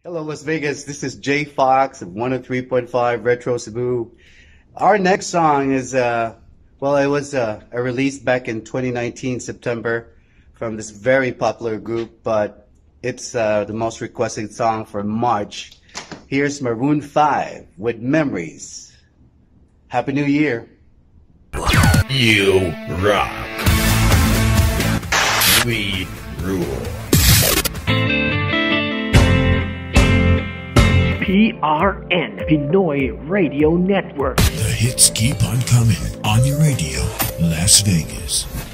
Hello, Las Vegas. This is Jay Fox of 103.5 Retro Cebu. Our next song is, it was a release back in 2019, September, from this very popular group, but it's the most requested song for March. Here's Maroon 5 with Memories. Happy New Year. You rock. We rule. PRN, Pinoy Radio Network. The hits keep on coming on your radio, Las Vegas.